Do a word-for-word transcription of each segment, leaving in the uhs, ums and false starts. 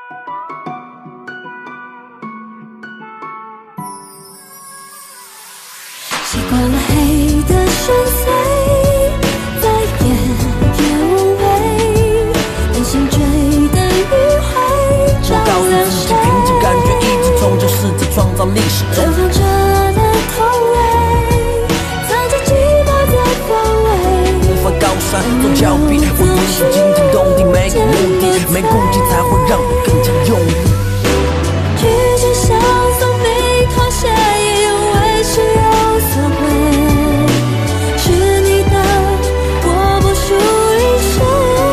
习惯了黑的深邃，再也别无畏，任性追等于会照亮谁？ 凭着感觉一直冲着世界创造历史中流淌着的痛味，藏着寂寞的风味。 无法高山做峭壁，我独自惊天动地，没有目的，没顾忌才会让我更加用力。 举止相送，没妥协，因为是有所谓。是你的，我不属于谁。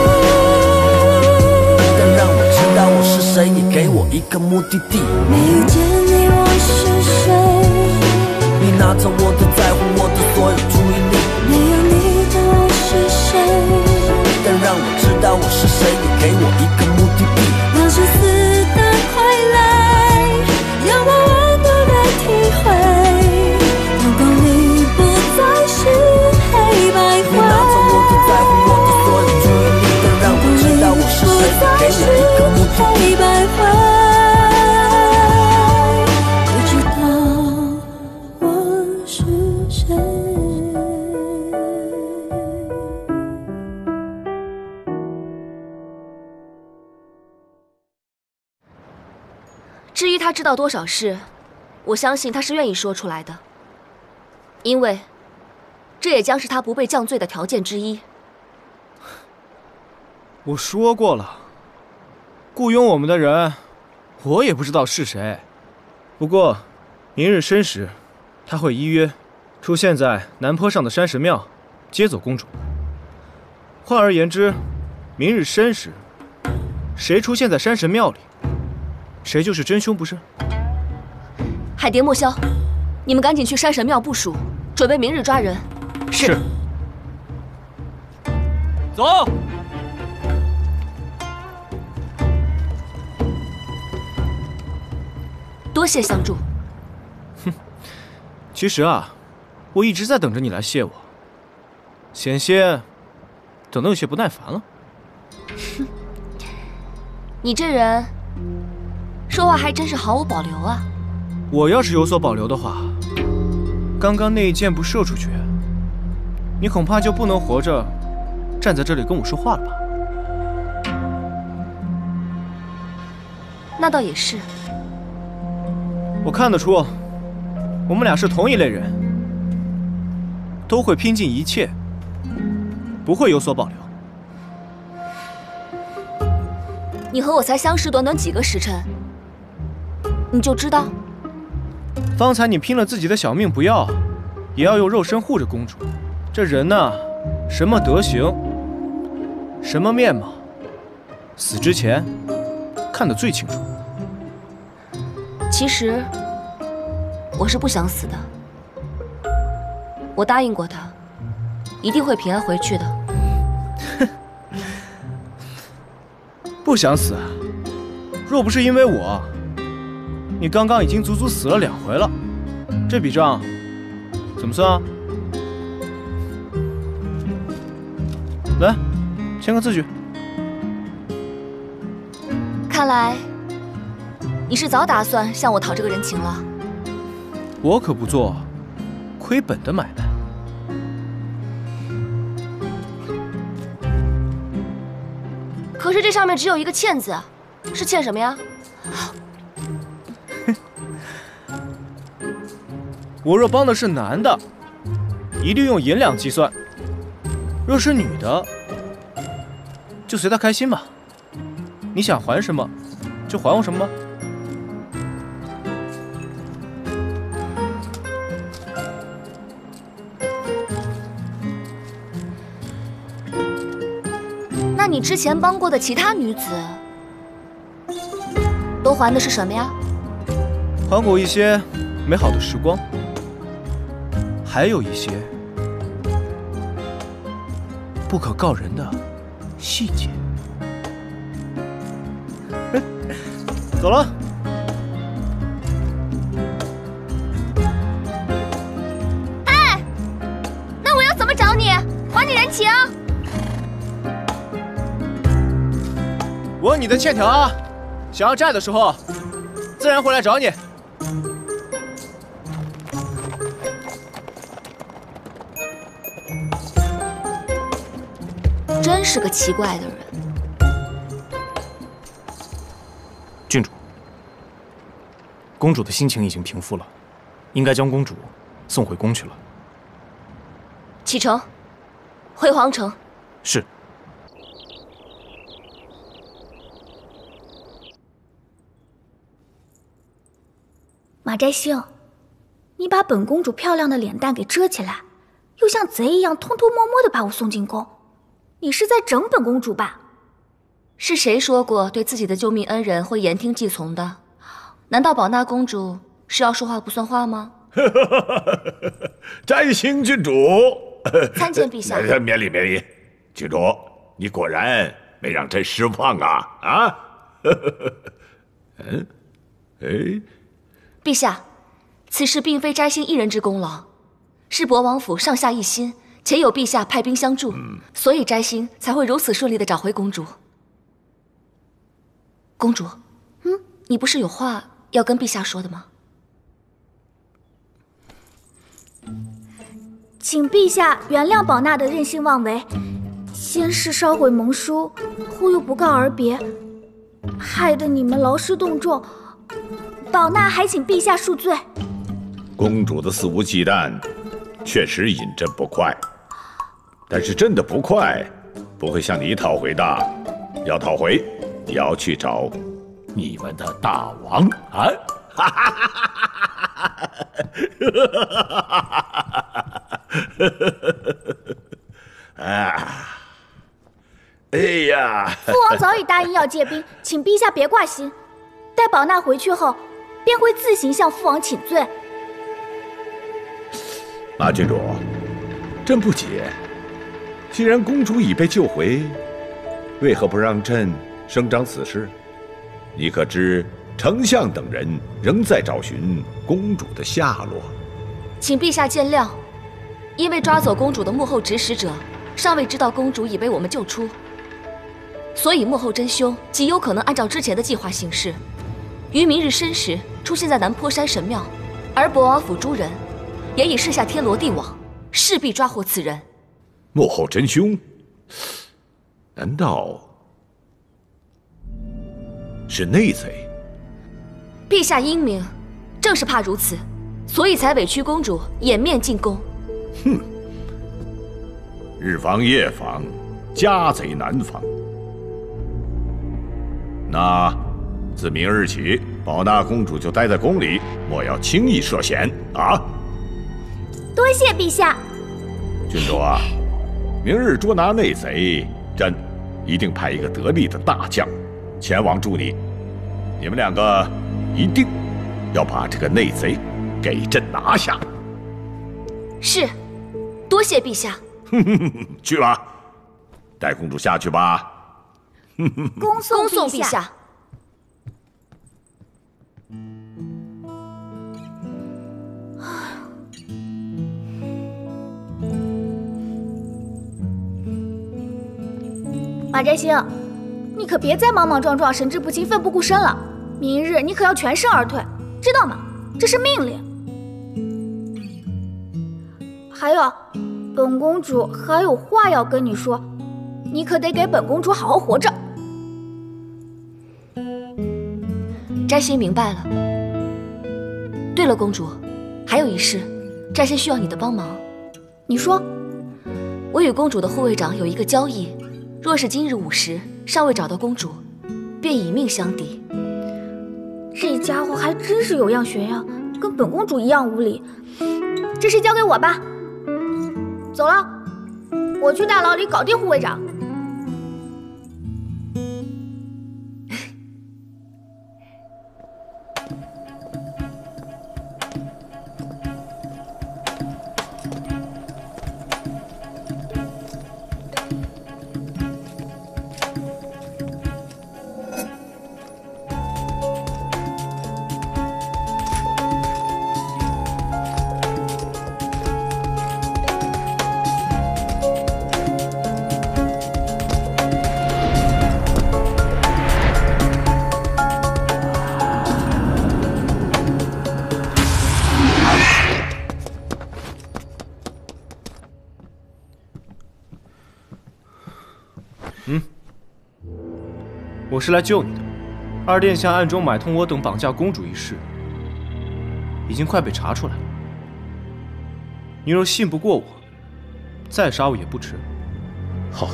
但让我知道我是谁，也给我一个目的地。 没遇见你，我是谁？ 你拿走我的在乎，我的所有注意力。 没有你的我是谁？ 但让我知道我是谁，也给我一个目的地。 那是死的快来，让我温暖的体会。阳光里不再是黑白灰。 你拿走我的在乎，我的所有注意力。但让我知道我是谁，也给我一个目的地。 黑白灰，不知道我是谁。 至于他知道多少事，我相信他是愿意说出来的，因为这也将是他不被降罪的条件之一。 我说过了，雇佣我们的人，我也不知道是谁。不过，明日申时，他会依约出现在南坡上的山神庙，接走公主。换而言之，明日申时，谁出现在山神庙里，谁就是真凶，不是？ 海蝶、莫萧，你们赶紧去山神庙部署，准备明日抓人。 是。走。 多谢相助。 哼，其实啊，我一直在等着你来谢我，险些等得有些不耐烦了。 哼，你这人说话还真是毫无保留啊！ 我要是有所保留的话，刚刚那一箭不射出去，你恐怕就不能活着站在这里跟我说话了吧？ 那倒也是。 我看得出，我们俩是同一类人，都会拼尽一切，不会有所保留。 你和我才相识短短几个时辰，你就知道？ 方才你拼了自己的小命不要，也要用肉身护着公主。这人呐，什么德行，什么面貌，死之前看得最清楚。 其实我是不想死的，我答应过他，一定会平安回去的。 哼，不想死，若不是因为我，你刚刚已经足足死了两回了。这笔账怎么算啊？来，签个字据。 看来你是早打算向我讨这个人情了。 我可不做亏本的买卖。 可是这上面只有一个欠字，是欠什么呀？ 我若帮的是男的，一律用银两计算；若是女的，就随她开心吧。你想还什么，就还我什么吧。 那你之前帮过的其他女子，都还的是什么呀？ 还过一些美好的时光，还有一些不可告人的细节。走了。 哎，那我要怎么找你，还你人情？ 我你的欠条啊， 想要债的时候，自然会来找你。 真是个奇怪的人。 郡主，公主的心情已经平复了，应该将公主送回宫去了。 启程，回皇城。 是。 马摘星，你把本公主漂亮的脸蛋给遮起来，又像贼一样偷偷摸摸的把我送进宫，你是在整本公主吧？ 是谁说过对自己的救命恩人会言听计从的？难道宝娜公主是要说话不算话吗？ 摘星郡主， 参见陛下。 免礼免礼，郡主，你果然没让朕失望啊啊！嗯，哎， 陛下，此事并非摘星一人之功劳，是博王府上下一心，且有陛下派兵相助，嗯、所以摘星才会如此顺利地找回公主。公主，嗯，你不是有话要跟陛下说的吗？ 请陛下原谅宝娜的任性妄为，先是烧毁盟书，后又不告而别，害得你们劳师动众。宝娜还请陛下恕罪。 公主的肆无忌惮，确实引朕不快，但是朕的不快不会向你讨回的，要讨回。也要去找你们的大王啊！哈哈哈哈哈！啊！哎呀！ 父王早已答应要借兵，请陛下别挂心。待宝娜回去后，便会自行向父王请罪。 马郡主，朕不解，既然公主已被救回，为何不让朕声张此事？你可知丞相等人仍在找寻公主的下落？ 请陛下见谅，因为抓走公主的幕后指使者尚未知道公主已被我们救出，所以幕后真凶极有可能按照之前的计划行事，于明日申时出现在南坡山神庙，而博王府诸人也已设下天罗地网，势必抓获此人。 幕后真凶？难道是内贼？ 陛下英明，正是怕如此，所以才委屈公主掩面进宫。 哼！日防夜防，家贼难防。那自明日起，宝娜公主就待在宫里，莫要轻易涉险啊！ 多谢陛下。 郡主啊，明日捉拿内贼，朕一定派一个得力的大将前往助你。你们两个一定要把这个内贼给朕拿下。 是，多谢陛下。 去吧，带公主下去吧。 恭送恭送陛下。 陛下。 马摘星，你可别再莽莽撞撞、神志不清、奋不顾身了。明日你可要全身而退，知道吗？这是命令。还有，本公主还有话要跟你说，你可得给本公主好好活着。 摘星明白了。对了，公主，还有一事，摘星需要你的帮忙。 你说， 我与公主的护卫长有一个交易，若是今日午时尚未找到公主，便以命相抵。 这家伙还真是有样学样，跟本公主一样无礼。这事交给我吧。走了，我去大牢里搞定护卫长。 我是来救你的。二殿下暗中买通我等绑架公主一事，已经快被查出来了。你若信不过我，再杀我也不迟。 好，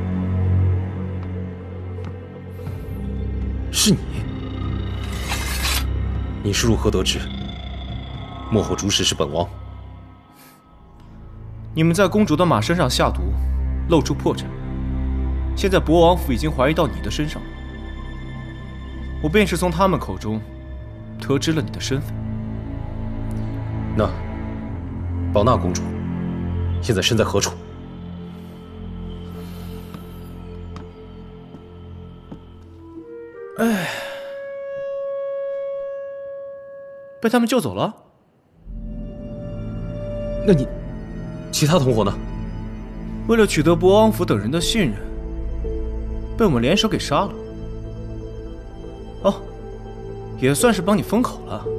是你？你是如何得知幕后主使是本王？ 你们在公主的马身上下毒，露出破绽。现在博王府已经怀疑到你的身上了，我便是从他们口中得知了你的身份。 那宝娜公主现在身在何处？ 哎，被他们救走了。 那你其他同伙呢？ 为了取得博王府等人的信任，被我们联手给杀了。哦，也算是帮你封口了。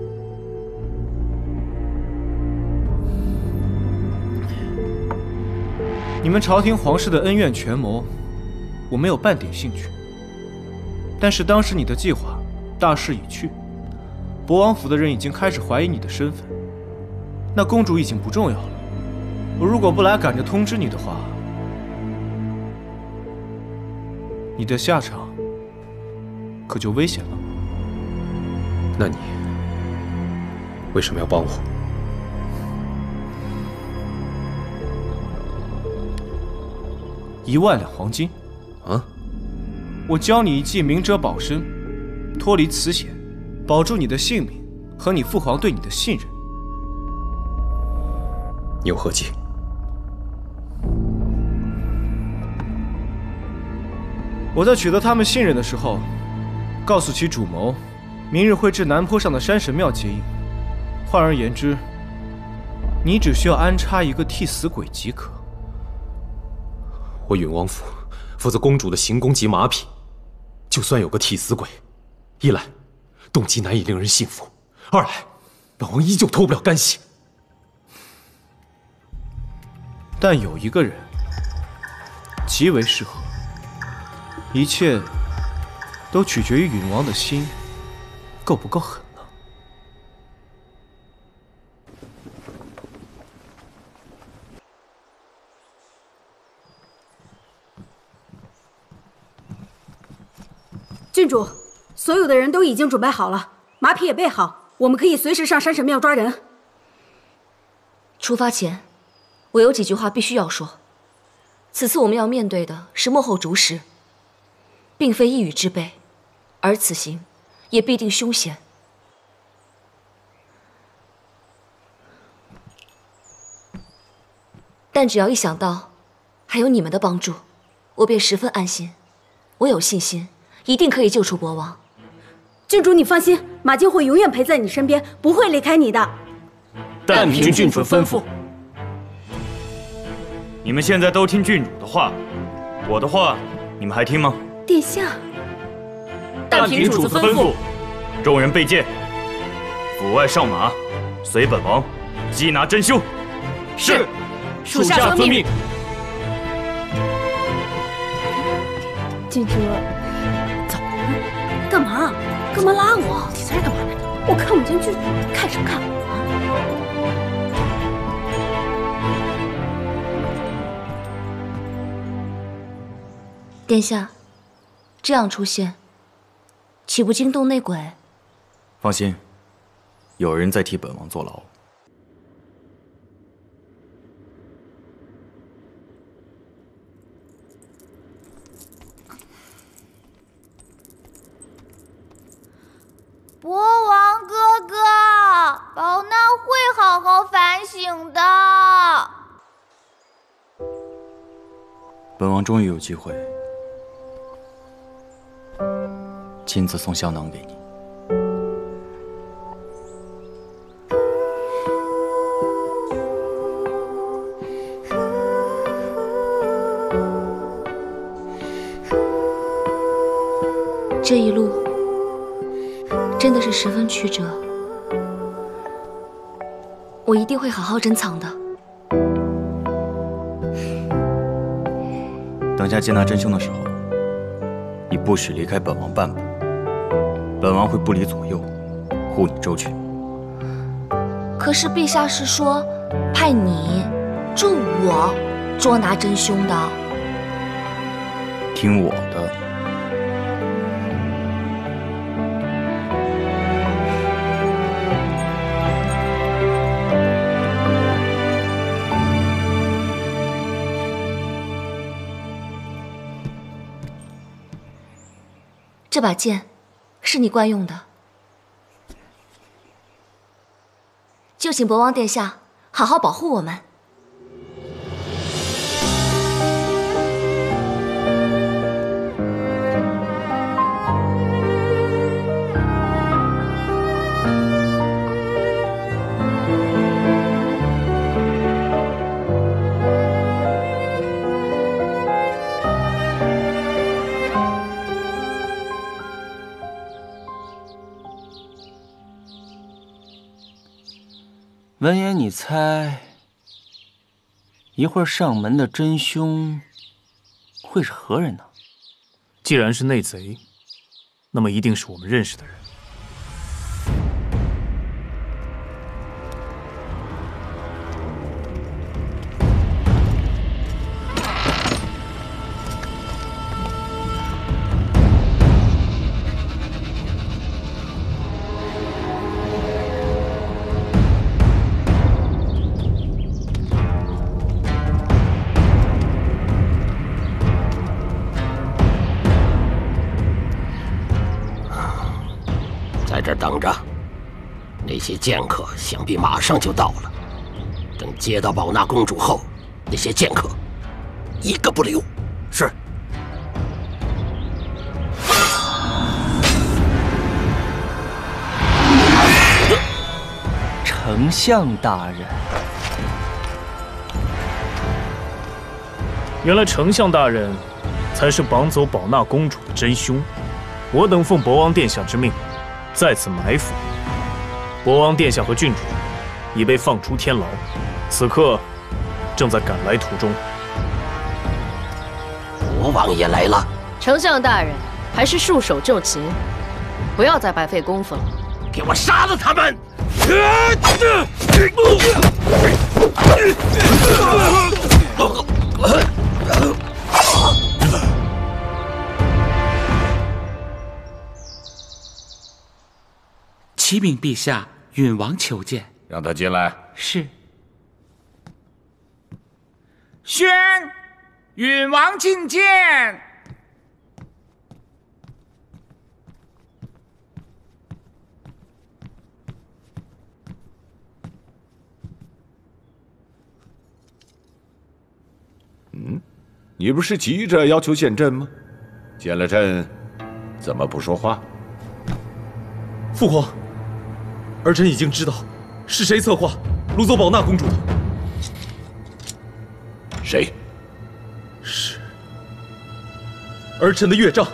你们朝廷皇室的恩怨权谋，我没有半点兴趣。但是当时你的计划大势已去，博王府的人已经开始怀疑你的身份，那公主已经不重要了。我如果不来赶着通知你的话，你的下场可就危险了。 那你为什么要帮我？ 一万两黄金。 啊？ 我教你一计明哲保身，脱离此险，保住你的性命和你父皇对你的信任。 你有何计？ 我在取得他们信任的时候，告诉其主谋，明日会至南坡上的山神庙接应。换而言之，你只需要安插一个替死鬼即可。 我允王府负责公主的行宫及马匹，就算有个替死鬼，一来动机难以令人信服，二来本王依旧脱不了干系。 但有一个人极为适合，一切都取决于允王的心够不够狠了。 郡主，所有的人都已经准备好了，马匹也备好，我们可以随时上山神庙抓人。 出发前，我有几句话必须要说。此次我们要面对的是幕后主使，并非一羽之辈，而此行也必定凶险。但只要一想到还有你们的帮助，我便十分安心。我有信心，一定可以救出博王。 郡主，你放心，马厩会永远陪在你身边，不会离开你的。 但凭郡主吩咐。你们现在都听郡主的话，我的话你们还听吗？ 殿下。 但凭主子吩咐，众人备剑，府外上马，随本王缉拿真凶。是， 属下遵命。郡主，走，干嘛？干嘛拉我？你在这干嘛呢？我看不见郡主，看什么看？ 殿下，这样出现，岂不惊动内鬼？ 放心，有人在替本王坐牢。 博王哥哥，宝娜会好好反省的。 本王终于有机会亲自送香囊给你。 这一路真的是十分曲折，我一定会好好珍藏的。 等下接纳真凶的时候，以不不许离开本王半步。本王会不离左右，护你周全。 可是陛下是说派你助我捉拿真凶的。 听我的。 这把剑是你惯用的，就请博王殿下好好保护我们。 闻言，你猜，一会儿上门的真凶会是何人呢？ 既然是内贼，那么一定是我们认识的人。 在这儿等着，那些剑客想必马上就到了。等接到宝纳公主后，那些剑客一个不留。是。 丞相大人， 原来丞相大人才是绑走宝纳公主的真凶。我等奉博王殿下之命，在此埋伏。博王殿下和郡主已被放出天牢，此刻正在赶来途中。 国王也来了。 丞相大人，还是束手就擒，不要再白费功夫了。 给我杀了他们！ 启禀陛下，允王求见。 让他进来。 是。宣，允王觐见。 嗯，你不是急着要求见朕吗？见了朕，怎么不说话？ 父皇。 儿臣已经知道是谁策划掳走宝纳公主的。 谁？ 是儿臣的岳丈。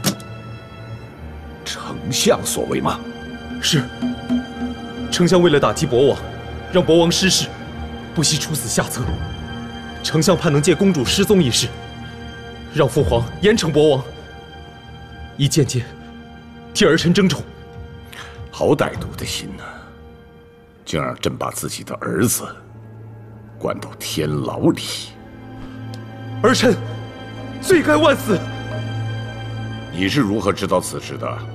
丞相所为吗？ 是。丞相为了打击博王，让博王失势，不惜出此下策。丞相盼能借公主失踪一事，让父皇严惩博王，以间接替儿臣争宠。 好歹毒的心呐、啊！竟让朕把自己的儿子关到天牢里， 儿臣罪该万死。 你是如何知道此事的？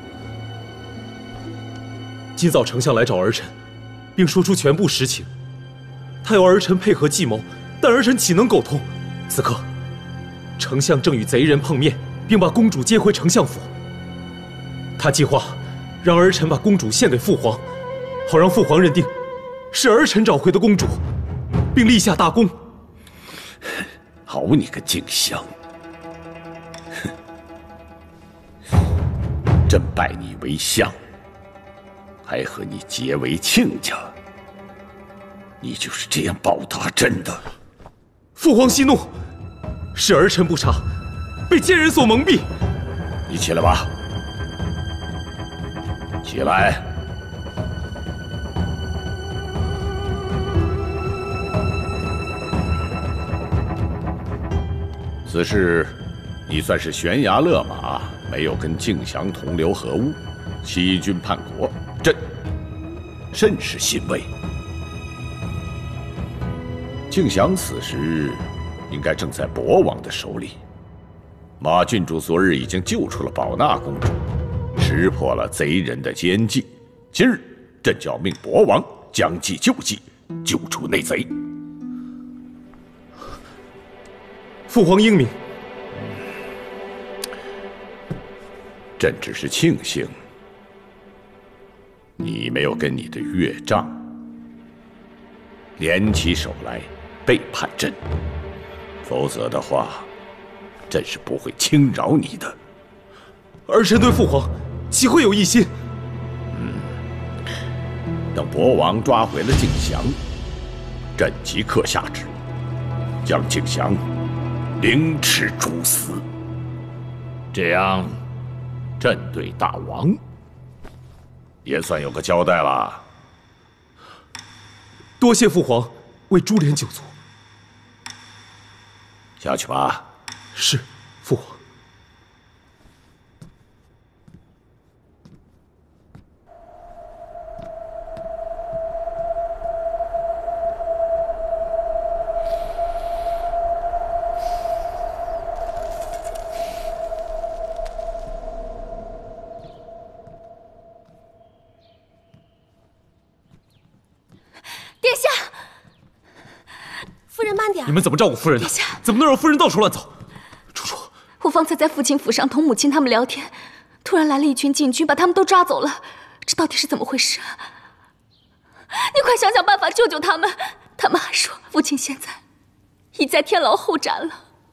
今早丞相来找儿臣，并说出全部实情。他要儿臣配合计谋，但儿臣岂能苟同？此刻，丞相正与贼人碰面，并把公主接回丞相府。他计划。 让儿臣把公主献给父皇，好让父皇认定是儿臣找回的公主，并立下大功。 好你个静香！朕拜你为相，还和你结为亲家，你就是这样报答朕的？ 父皇息怒，是儿臣不察，被奸人所蒙蔽。 你起来吧。 起来！此事，你算是悬崖勒马， 没有跟敬降同流合污，欺君叛国，朕甚是欣慰。敬降此时应该正在博王的手里。马郡主昨日已经救出了宝娜公主，识破了贼人的奸计。今日朕就要命博王将计就计，救出内贼。 父皇英明。 朕只是庆幸你没有跟你的岳丈联起手来背叛朕，否则的话，朕是不会轻饶你的。 儿臣对父皇岂会有异心？ 嗯，等博王抓回了敬降，朕即刻下旨，将敬降凌迟处死。这样，朕对大王也算有个交代了。 多谢父皇为株连九族。 下去吧。 是，父皇。 殿下，夫人慢点。 你们怎么照顾夫人的？ 殿下， 怎么能让夫人到处乱走？ 我方才在父亲府上同母亲他们聊天，突然来了一群禁军，把他们都抓走了。这到底是怎么回事？你快想想办法救救他们！他们还说父亲现在已在天牢候斩了。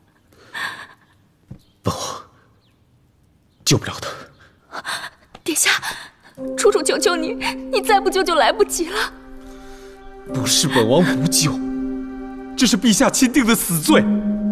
本王救不了他。 殿下，楚楚求求你，你再不救就来不及了。 不是本王不救，这是陛下钦定的死罪。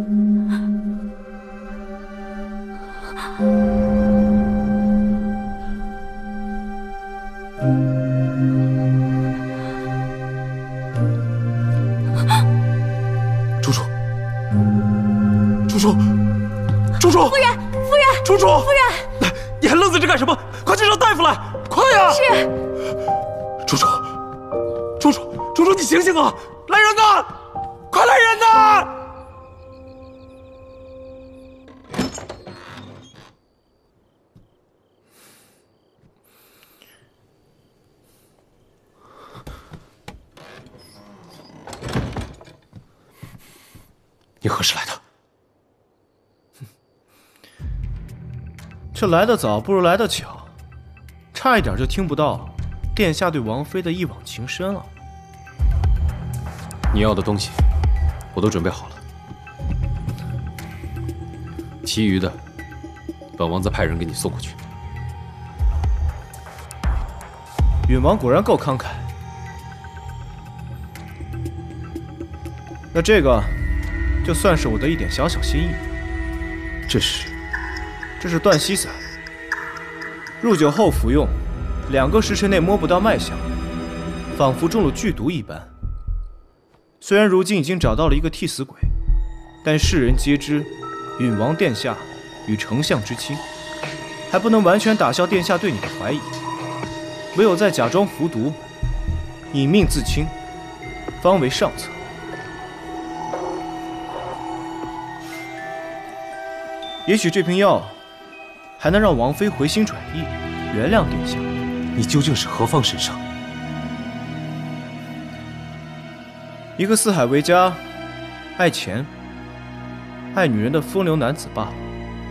楚楚，楚楚，楚楚， 夫人，夫人， 楚楚， 夫人， 来，你还愣在这干什么？快去找大夫来，快呀！ 是。 楚楚，楚楚，楚楚，你醒醒啊！来人呐！快来人呐！你何时来的？ 这来得早不如来得巧，差一点就听不到殿下对王妃的一往情深了。 你要的东西我都准备好了，其余的本王再派人给你送过去。 允王果然够慷慨，那这个就算是我的一点小小心意。 这是， 这是断息散，入酒后服用，两个时辰内摸不到脉象，仿佛中了剧毒一般。虽然如今已经找到了一个替死鬼，但世人皆知允王殿下与丞相之亲，还不能完全打消殿下对你的怀疑。唯有再假装服毒，以命自清，方为上策。也许这瓶药还能让王妃回心转意，原谅殿下。 你究竟是何方神圣？ 一个四海为家、爱钱、爱女人的风流男子罢了。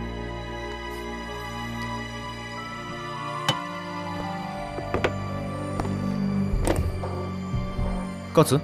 告辞。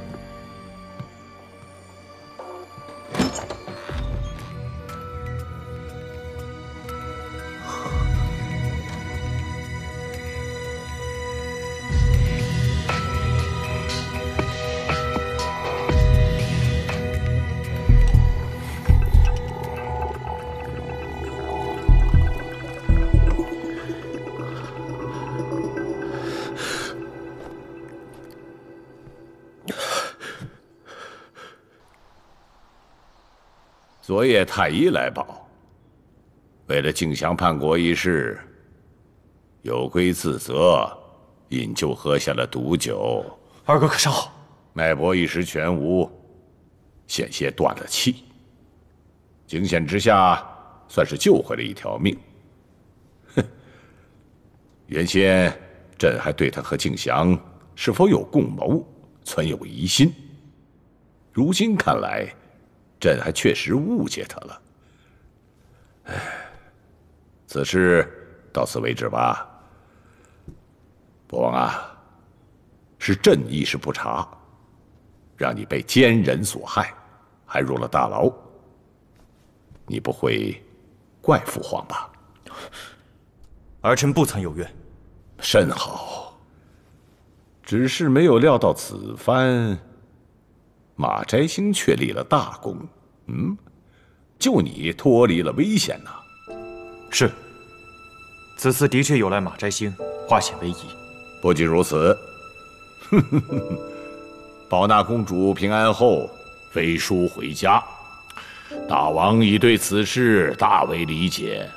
昨夜太医来报， 为了敬降叛国一事，有亏自责，饮酒喝下了毒酒。 二哥可尚好？ 脉搏一时全无，险些断了气。惊险之下，算是救回了一条命。哼，原先朕还对他和敬降是否有共谋存有疑心，如今看来，朕还确实误解他了。唉，此事到此为止吧。博王啊，是朕一时不察，让你被奸人所害，还入了大牢。你不会怪父皇吧？ 儿臣不曾有怨。 甚好。只是没有料到此番，马摘星却立了大功。嗯，就你脱离了危险呐。 是。此次的确有赖马摘星化险为夷。 不仅如此，哼哼哼，宝娜公主平安后飞书回家。大王已对此事大为理解。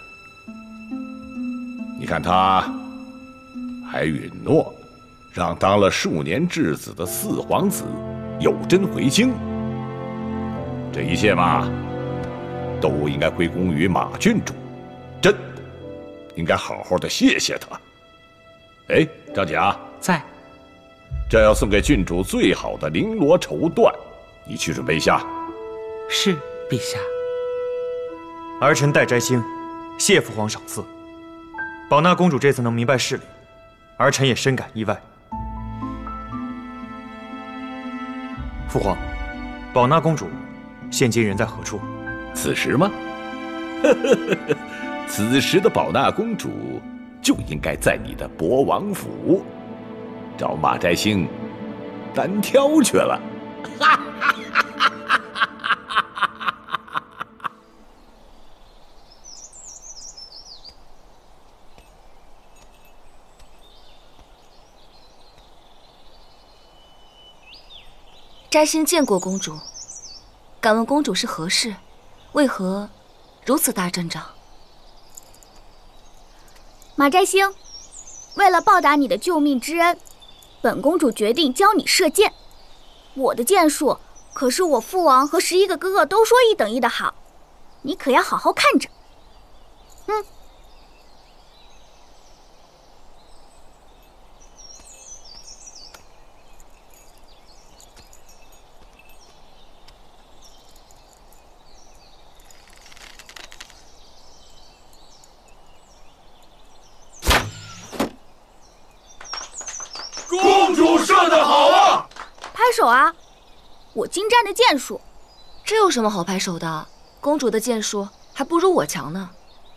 你看他还允诺，让当了数年质子的四皇子有贞回京。这一切嘛，都应该归功于马郡主，朕应该好好的谢谢他。哎，张甲在。 朕要送给郡主最好的绫罗绸缎，你去准备一下。 是。陛下， 儿臣代摘星，谢父皇赏赐。宝娜公主这次能明白事理，儿臣也深感意外。父皇，宝娜公主现今人在何处？ 此时吗？此时的宝娜公主就应该在你的博王府，找马摘星单挑去了。 摘星见过公主，敢问公主是何事？为何如此大阵仗？ 马摘星，为了报答你的救命之恩，本公主决定教你射箭。我的箭术可是我父王和十一个哥哥都说一等一的好，你可要好好看着。嗯。 公主射得好啊！ 拍手啊！我精湛的箭术， 这有什么好拍手的？公主的箭术还不如我强呢。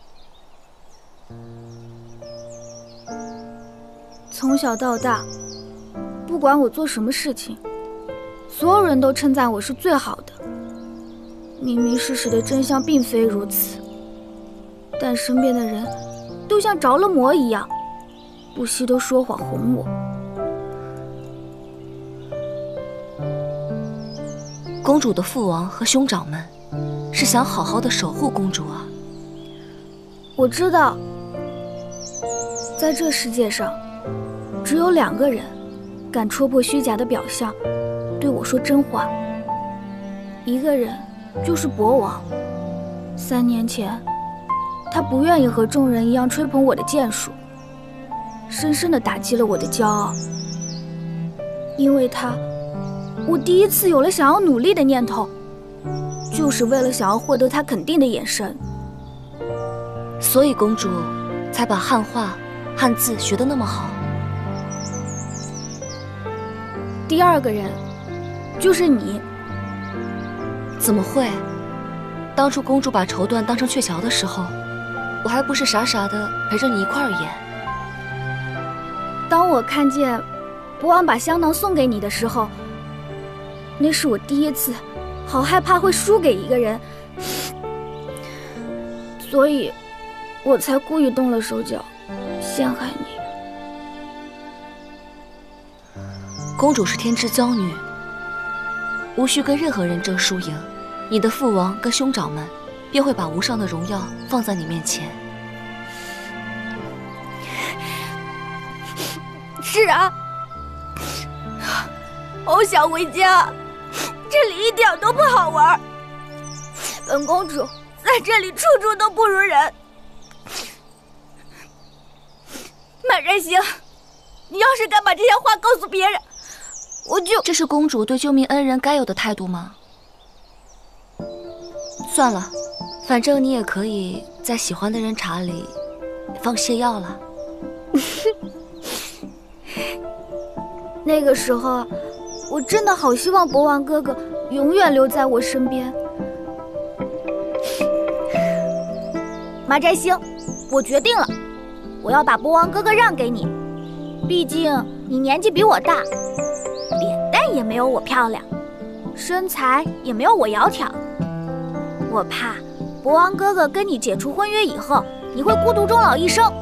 从小到大，不管我做什么事情，所有人都称赞我是最好的。明明事实的真相并非如此，但身边的人都像着了魔一样，不惜都说谎哄我。 公主的父王和兄长们是想好好的守护公主啊。 我知道，在这世界上，只有两个人敢戳破虚假的表象，对我说真话。一个人就是博王。三年前，他不愿意和众人一样吹捧我的剑术，深深地打击了我的骄傲。因为他，我第一次有了想要努力的念头，就是为了想要获得他肯定的眼神。 所以公主才把汉画、汉字学得那么好。 第二个人就是你。 怎么会？当初公主把绸缎当成鹊桥的时候，我还不是傻傻的陪着你一块儿演。 当我看见博王把香囊送给你的时候，那是我第一次好害怕会输给一个人，所以我才故意动了手脚，陷害你。 公主是天之骄女，无需跟任何人争输赢。你的父王跟兄长们便会把无上的荣耀放在你面前。 是啊，好想回家，这里一点都不好玩。本公主在这里处处都不如人。马占星，你要是敢把这些话告诉别人，我就…… 这是公主对救命恩人该有的态度吗？算了，反正你也可以在喜欢的人茶里放泻药了。 那个时候，我真的好希望博王哥哥永远留在我身边。马占星，我决定了，我要把博王哥哥让给你。毕竟你年纪比我大，脸蛋也没有我漂亮，身材也没有我窈窕。我怕博王哥哥跟你解除婚约以后，你会孤独终老一生。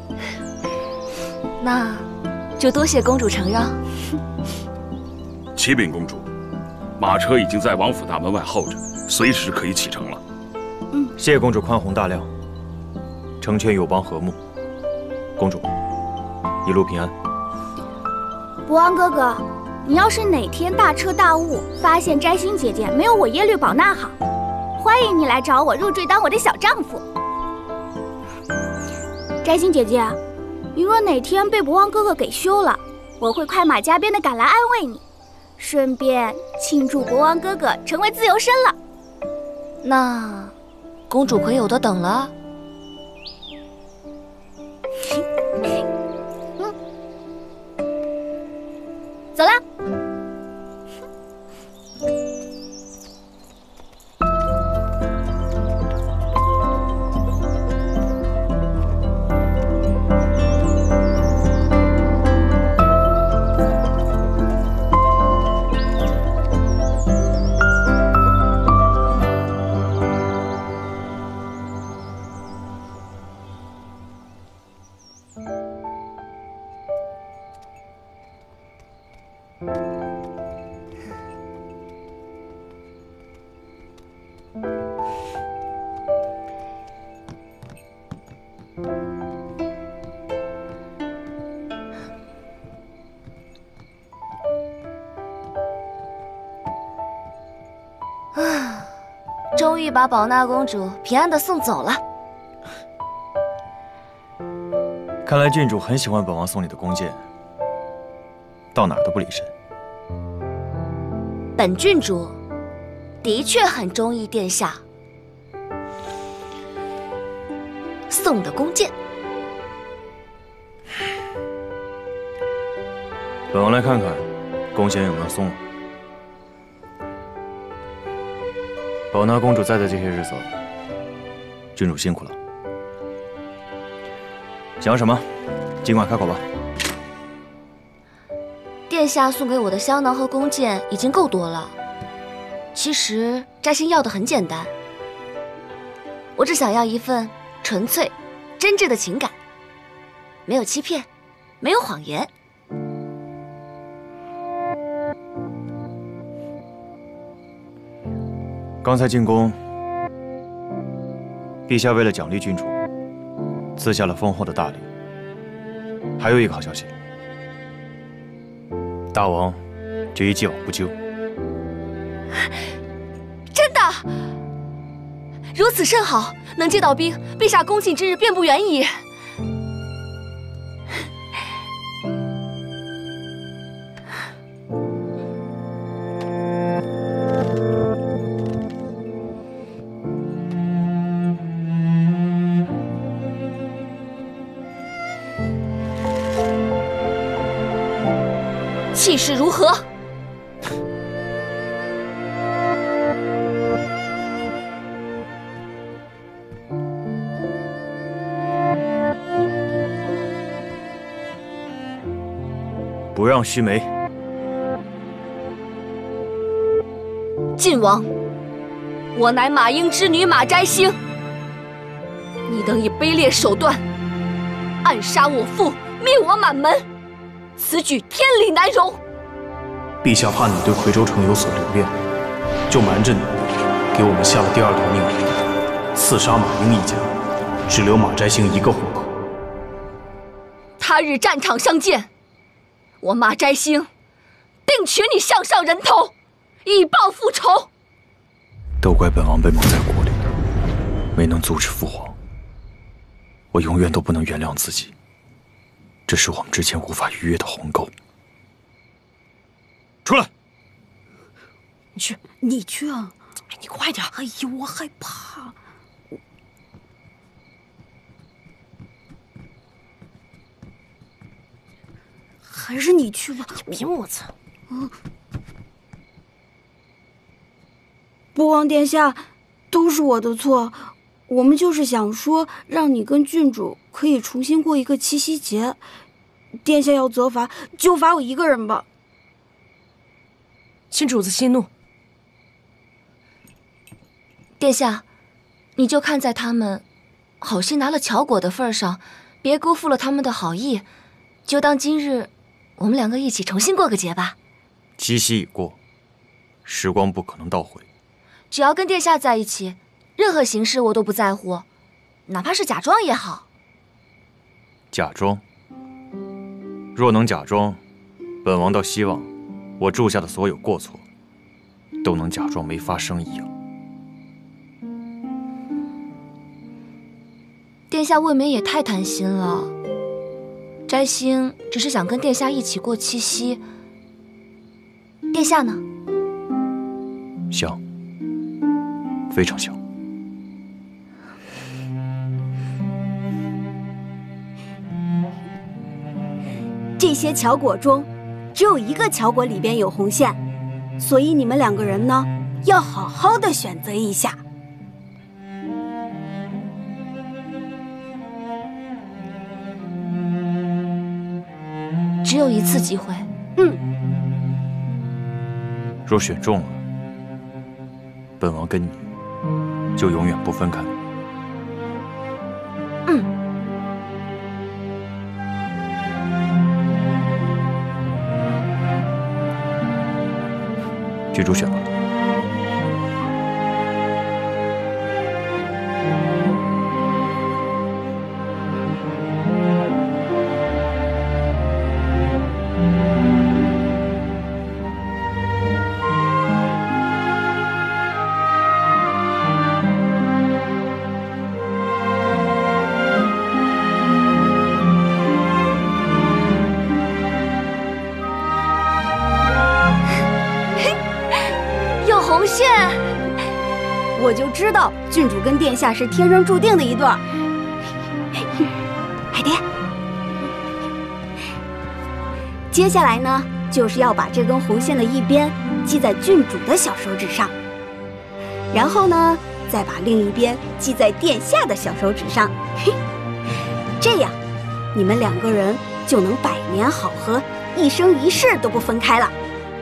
那就多谢公主承让。 启禀公主，马车已经在王府大门外候着，随时可以启程了。 嗯，谢公主宽宏大量，成全友邦和睦。公主，一路平安。 博王哥哥，你要是哪天大彻大悟，发现摘星姐姐没有我耶律宝娜好，欢迎你来找我入赘当我的小丈夫。摘星姐姐，你若哪天被博王哥哥给休了，我会快马加鞭的赶来安慰你，顺便庆祝博王哥哥成为自由身了。 那公主可有的等了。 嗯，走啦。 啊，终于把宝娜公主平安的送走了。 看来郡主很喜欢本王送你的弓箭，到哪儿都不离身。 本郡主的确很中意殿下送的弓箭。 本王来看看弓弦有没有松了。宝娜公主在的这些日子，郡主辛苦了。想要什么，尽管开口吧。 殿下送给我的香囊和弓箭已经够多了。其实摘星要的很简单，我只想要一份纯粹、真挚的情感，没有欺骗，没有谎言。 刚才进宫，陛下为了奖励郡主，赐下了丰厚的大礼。还有一个好消息，大王决意既往不咎。 真的？如此甚好，能接到兵，陛下恭庆之日便不远矣。气势如何？ 不让须眉。 晋王，我乃马英之女马摘星，你等以卑劣手段暗杀我父，灭我满门，此举天理难容。 陛下怕你对夔州城有所留恋，就瞒着你，给我们下了第二道命令。 刺杀马英一家，只留马摘星一个活口。 他日战场相见，我马摘星定取你项上人头，以报复仇。 都怪本王被蒙在鼓里，没能阻止父皇。我永远都不能原谅自己，这是我们之间无法逾越的鸿沟。 出来！ 你去，你去啊！哎，你快点！哎呦，我害怕。还是你去吧， 你别磨蹭。 嗯。博王殿下，都是我的错。我们就是想说，让你跟郡主可以重新过一个七夕节。殿下要责罚，就罚我一个人吧。 请主子息怒。 殿下，你就看在他们好心拿了巧果的份上，别辜负了他们的好意，就当今日我们两个一起重新过个节吧。 七夕已过，时光不可能倒回。 只要跟殿下在一起，任何形式我都不在乎，哪怕是假装也好。 假装？若能假装，本王倒希望我铸下的所有过错，都能假装没发生一样。 殿下未免也太贪心了。摘星只是想跟殿下一起过七夕，殿下呢？ 想，非常想。 这些巧果中，只有一个巧果里边有红线，所以你们两个人呢，要好好的选择一下。 只有一次机会。 嗯。 若选中了，本王跟你就永远不分开。 嗯。 郡主选吧。 红线， 我就知道郡主跟殿下是天生注定的一对儿。海蝶，接下来呢，就是要把这根红线的一边系在郡主的小手指上，然后呢，再把另一边系在殿下的小手指上。这样，你们两个人就能百年好合，一生一世都不分开了。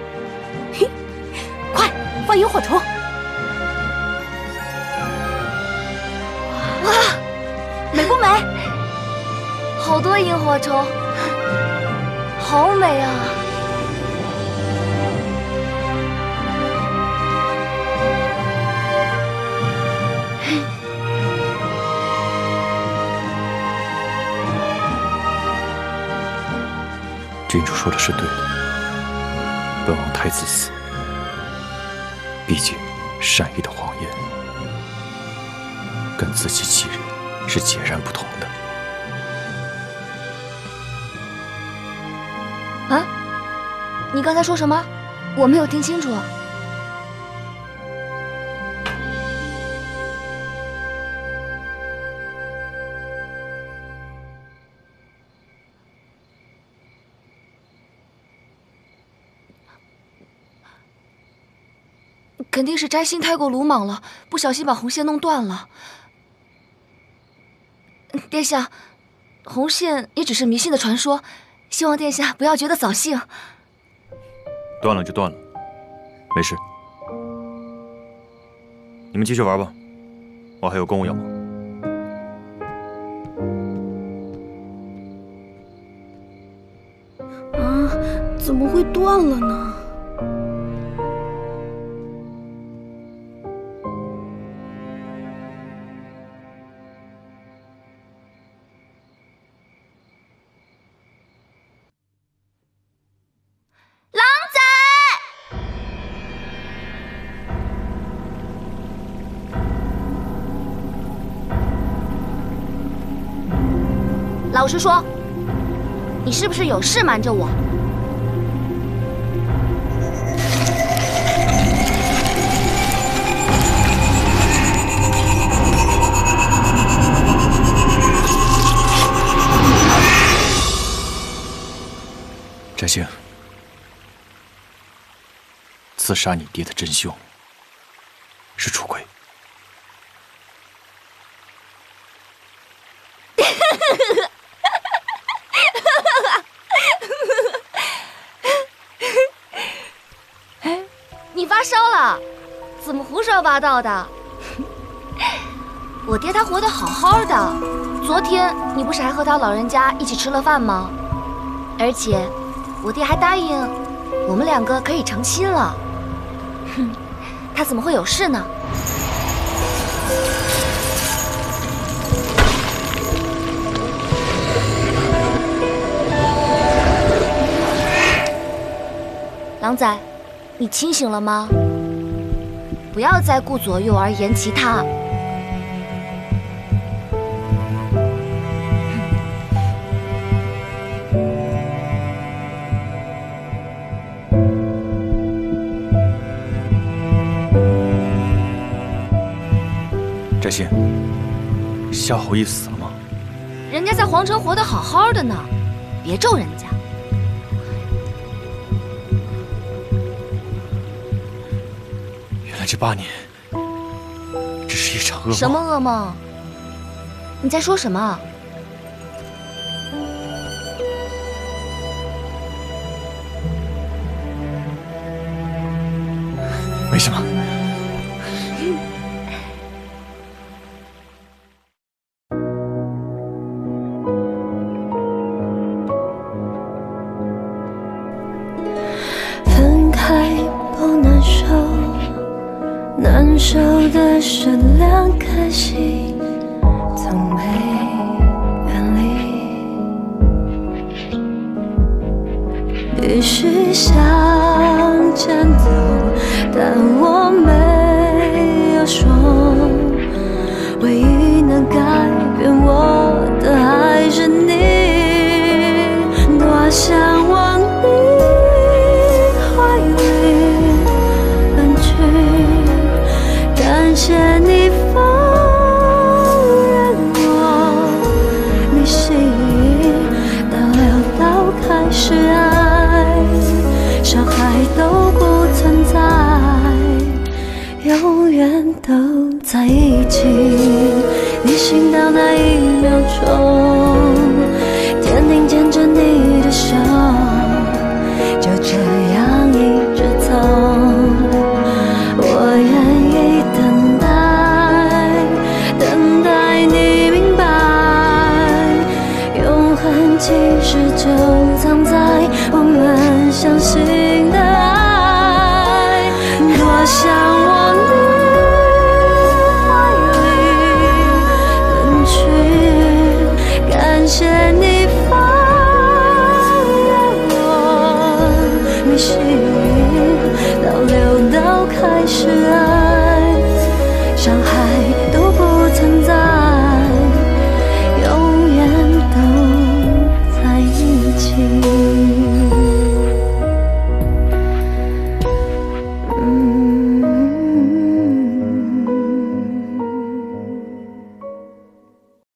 放萤火虫！ 哇， 美不美？ 好多萤火虫，好美啊！ 郡主说的是对的，本王太自私。毕竟，善意的谎言跟自欺欺人是截然不同的。 啊？你刚才说什么？我没有听清楚。肯定是摘星太过鲁莽了，不小心把红线弄断了。殿下，红线也只是迷信的传说，希望殿下不要觉得扫兴。 断了就断了，没事。你们继续玩吧，我还有公务要忙。 啊，怎么会断了呢？ 老实说，你是不是有事瞒着我？ 翟星，刺杀你爹的真凶是楚葵。 你发烧了？怎么胡说八道的？我爹他活得好好的，昨天你不是还和他老人家一起吃了饭吗？而且，我爹还答应我们两个可以成亲了。哼，他怎么会有事呢？狼仔，你清醒了吗？不要再顾左右而言其他。 翟星，夏侯义死了吗？ 人家在皇城活得好好的呢，别咒人家。 原来这八年只是一场噩梦。 什么噩梦？你在说什么？ 没什么。 难受的是两颗心从没远离，必须向前走，但我没有说，唯一能改变我的还是你，多想往你怀里奔去，感谢你放任我逆行，到流到开始爱，伤害都不存在，永远都在一起。逆行到那一秒钟，坚定牵着你的手，就这样一直走。我愿意等待，等待你明白，永恒其实就藏在我们相信的爱。多想往你怀里奔去，感谢你放任我逆行，到流到开始爱。